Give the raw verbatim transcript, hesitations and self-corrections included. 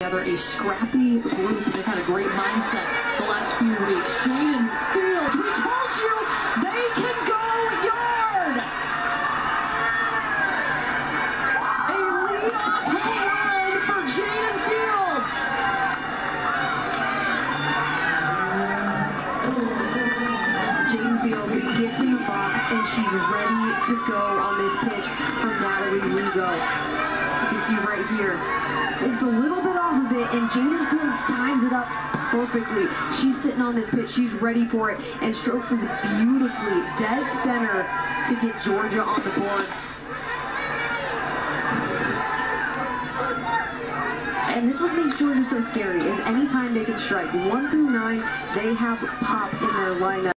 together a scrappy group. They've had a great mindset the last few weeks. Jaiden Fields, we told you they can go yard! A leadoff home run for Jaiden Fields! Jaiden Fields gets in the box and she's ready to go on this pitch from Natalie Lugo. You can see right here, takes a little bit off of it, and Jaiden Fields times it up perfectly. She's sitting on this pitch, she's ready for it, and strokes it beautifully, dead center to get Georgia on the board. And this is what makes Georgia so scary, is anytime they can strike one through nine, they have pop in their lineup.